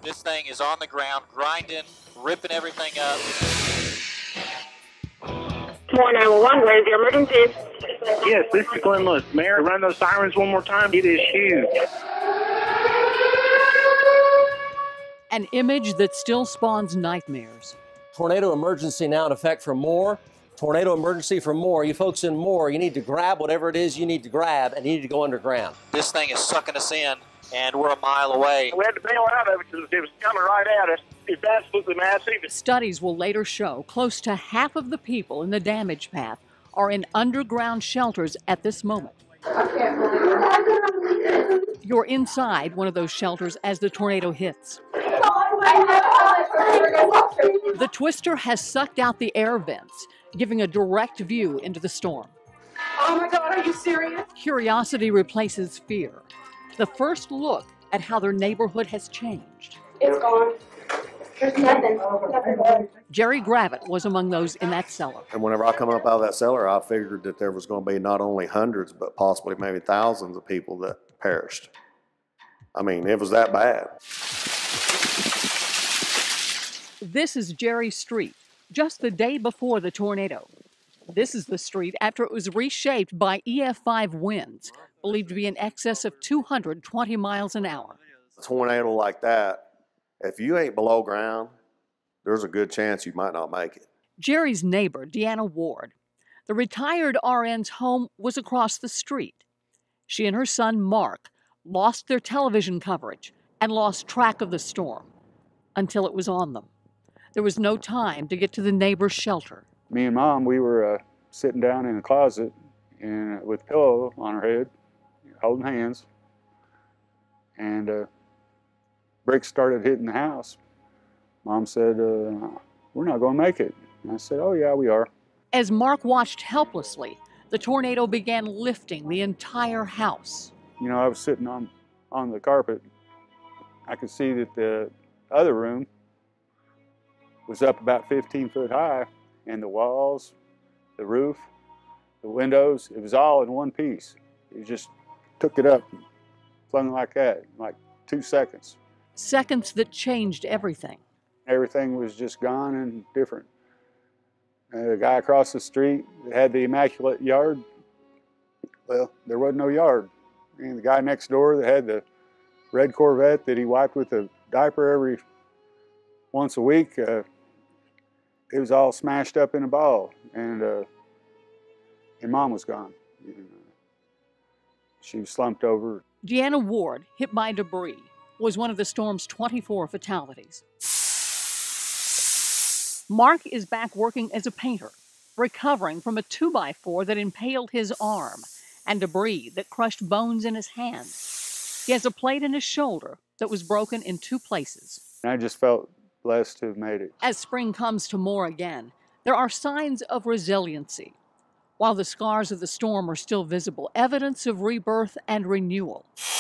This thing is on the ground, grinding, ripping everything up. 911, where's your emergency? Yes, this is Glenn Lewis. Mayor, run those sirens one more time. It is huge. An image that still spawns nightmares. Tornado emergency now in effect for Moore. Tornado emergency for Moore. You folks in Moore, you need to grab whatever it is you need to grab, and you need to go underground. This thing is sucking us in, and we're a mile away. We had to bail out of it because it was coming right at us. It's absolutely massive. Studies will later show close to half of the people in the damage path are in underground shelters at this moment. You're inside one of those shelters as the tornado hits. The twister has sucked out the air vents, giving a direct view into the storm. Oh my God, are you serious? Curiosity replaces fear. The first look at how their neighborhood has changed. It's gone. There's nothing. Jerry Gravitt was among those in that cellar. And whenever I come up out of that cellar, I figured that there was going to be not only hundreds, but possibly maybe thousands of people that perished. I mean, it was that bad. This is Jerry Street, just the day before the tornado. This is the street after it was reshaped by EF5 winds, believed to be in excess of 220 miles an hour. A tornado like that, if you ain't below ground, there's a good chance you might not make it. Jerry's neighbor, Deanna Ward. The retired RN's home was across the street. She and her son, Mark, lost their television coverage and lost track of the storm until it was on them. There was no time to get to the neighbor's shelter. Me and Mom, we were sitting down in the closet and with a pillow on our head, holding hands, and bricks started hitting the house. Mom said, we're not going to make it. And I said, oh yeah, we are. As Mark watched helplessly, the tornado began lifting the entire house. You know, I was sitting on the carpet. I could see that the other room was up about 15 foot high, and the walls, the roof, the windows, it was all in one piece. It just took it up and flung like that, in like 2 seconds. Seconds that changed everything. Everything was just gone and different. The guy across the street that had the immaculate yard, well, there wasn't no yard. And the guy next door that had the red Corvette that he wiped with a diaper every once a week, it was all smashed up in a ball. And Mom was gone. She was slumped over. Deanna Ward, hit by debris, was one of the storm's 24 fatalities. Mark is back working as a painter, recovering from a 2x4 that impaled his arm and debris that crushed bones in his hand. He has a plate in his shoulder that was broken in 2 places. I just felt blessed to have made it. As spring comes to Moore again, there are signs of resiliency. While the scars of the storm are still visible, evidence of rebirth and renewal.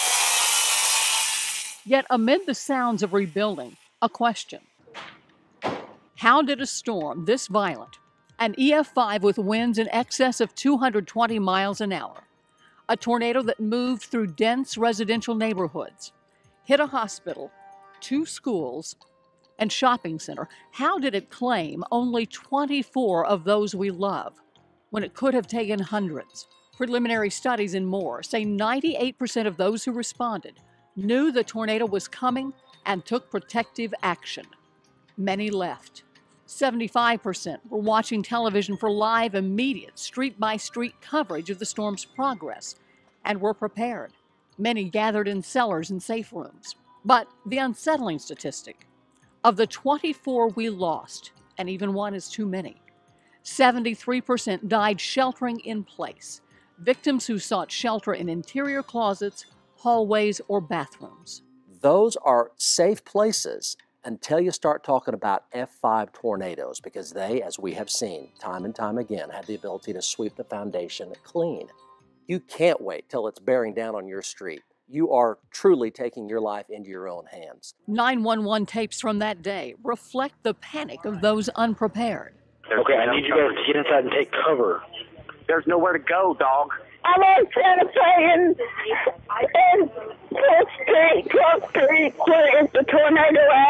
Yet amid the sounds of rebuilding, a question. How did a storm this violent, an EF5 with winds in excess of 220 miles an hour, a tornado that moved through dense residential neighborhoods, hit a hospital, 2 schools, and shopping center, how did it claim only 24 of those we love when it could have taken hundreds? Preliminary studies in Moore say 98% of those who responded knew the tornado was coming and took protective action. Many left. 75% were watching television for live, immediate, street-by-street coverage of the storm's progress and were prepared. Many gathered in cellars and safe rooms. But the unsettling statistic, of the 24 we lost, and even one is too many, 73% died sheltering in place, victims who sought shelter in interior closets, hallways, or bathrooms. Those are safe places until you start talking about F5 tornadoes, because they, as we have seen time and time again, have the ability to sweep the foundation clean. You can't wait till it's bearing down on your street. You are truly taking your life into your own hands. 911 tapes from that day reflect the panic of those unprepared. Okay, I need you guys to get inside and take cover. There's nowhere to go, dog. I'm on Santa Fe and 12th Street, where is the tornado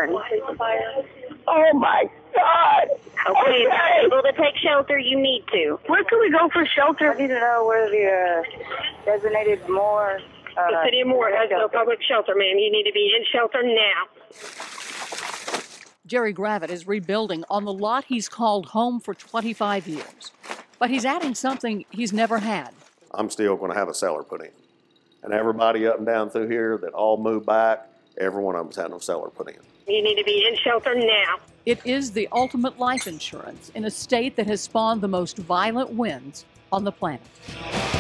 burn. Oh my God. Okay, if you're able to take shelter, you need to. Where can we go for shelter? I need to know where the designated Moore. The city of Moore has no public shelter, ma'am. You need to be in shelter now. Jerry Gravitt is rebuilding on the lot he's called home for 25 years. But he's adding something he's never had. I'm still going to have a cellar put in. And everybody up and down through here that all moved back, every one of them's had no cellar put in. You need to be in shelter now. It is the ultimate life insurance in a state that has spawned the most violent winds on the planet.